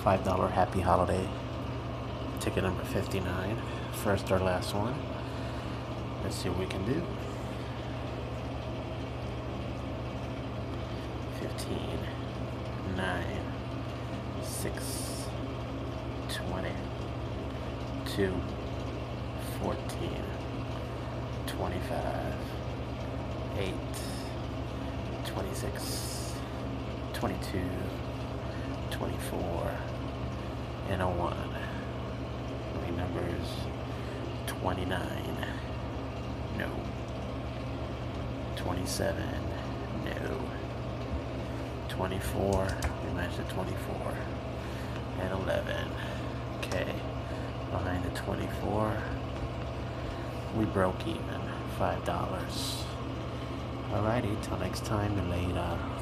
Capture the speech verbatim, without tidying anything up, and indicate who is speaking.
Speaker 1: five dollar Happy Holiday. Ticket number fifty-nine. First or last one. Let's see what we can do. fifteen, nine, six, twenty, two, fourteen, twenty-five, eight, twenty-six, twenty-two, twenty-four, and a one. Lucky numbers twenty-nine, no. twenty-seven, no. twenty-four, we matched the twenty-four, and eleven. Okay, behind the twenty-four, we broke even, five dollars. Alrighty, till next time, and later.